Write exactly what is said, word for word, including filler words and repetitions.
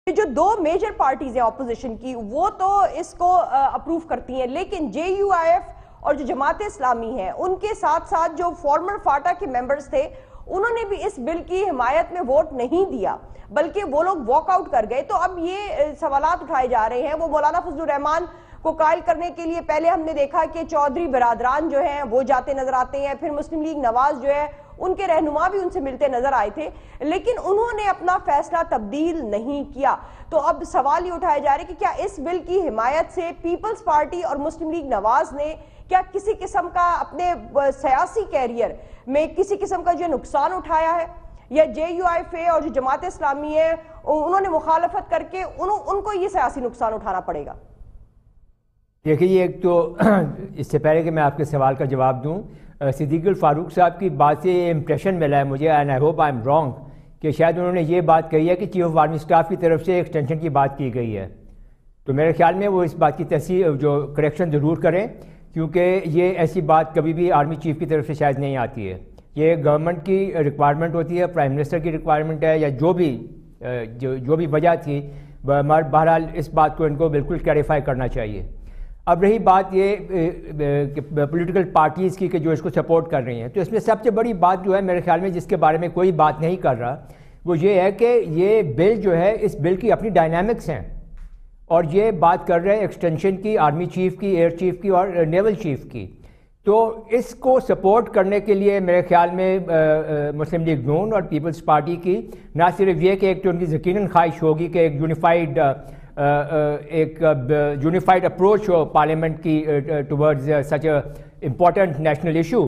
جو دو major parties ہیں اپوزیشن کی وہ تو اس کو اپروف کرتی ہیں، لیکن جے یو آئی ایف اور جو جماعت اسلامی ہے ان کے ساتھ ساتھ جو فارمر فاٹا کے ممبرز تھے انہوں نے بھی اس بل کی حمایت میں ووٹ نہیں دیا، بلکہ وہ لوگ واک آؤٹ کر گئے۔ تو اب یہ سوالات اٹھائے جا رہے ہیں، وہ مولانا فضل الرحمان کو قائل کرنے کے لیے پہلے ہم نے دیکھا کہ چودھری برادران جو ہیں وہ جاتے نظر آتے ہیں، پھر مسلم لیگ نواز جو ہے ان کے رہنما بھی ان سے ملتے نظر آئے تھے، لیکن انہوں نے اپنا فیصلہ تبدیل نہیں کیا۔ تو اب سوال یہ اٹھائے جا رہے کہ کیا اس بل کی حمایت سے پیپلز پارٹی اور مسلم لیگ نواز نے کیا کسی قسم کا اپنے سیاسی کیریئر میں کسی قسم کا جو نقصان اٹھایا ہے، یا جے یو آئی ایف اے اور جو جماعت اسلامی ہے انہوں نے مخالفت کر کے ان کو یہ سیاسی نقصان اٹھانا پڑے گا؟ دیکھیے، ایک تو اس سے پہلے کہ میں آپ کے سوال کا جواب دوں، صدیق الفاروق صاحب کی بات سے یہ امپریشن ملا ہے مجھے، and I hope I am wrong, کہ شاید انہوں نے یہ بات کہی ہے کہ چیف آف آرمی اسٹاف کی طرف سے ایکسٹینشن کی بات کی گئی ہے۔ تو میرے خیال میں وہ اس بات کی تصحیح جو کریکشن ضرور کریں، کیونکہ یہ ایسی بات کبھی بھی آرمی چیف کی طرف سے شاید نہیں آتی ہے۔ یہ گورنمنٹ کی ریکوائرمنٹ ہوتی ہے، پرائم منسٹر کی ریکوائرمنٹ ہے، یا جو بھی جو جو بھی وجہ تھی، بہرحال اس بات کو ان کو بالکل کلیریفائی کرنا چاہیے۔ اب رہی بات یہ کہ پولیٹیکل پارٹیز کی کہ جو اس کو سپورٹ کر رہی ہیں، تو اس میں سب سے بڑی بات جو ہے میرے خیال میں جس کے بارے میں کوئی بات نہیں کر رہا، وہ یہ ہے کہ یہ بل جو ہے اس بل کی اپنی ڈائنامکس ہیں، اور یہ بات کر رہے ہیں ایکسٹینشن کی، آرمی چیف کی، ایئر چیف کی اور نیول چیف کی۔ تو اس کو سپورٹ کرنے کے لیے میرے خیال میں مسلم لیگ نون اور پیپلز پارٹی کی نہ صرف یہ کہ ایک تو ان کی یقیناً خواہش ہوگی کہ ایک یونیفائڈ ایک یونیفائڈ اپروچ ہو پارلیمنٹ کی towards such a important national issue,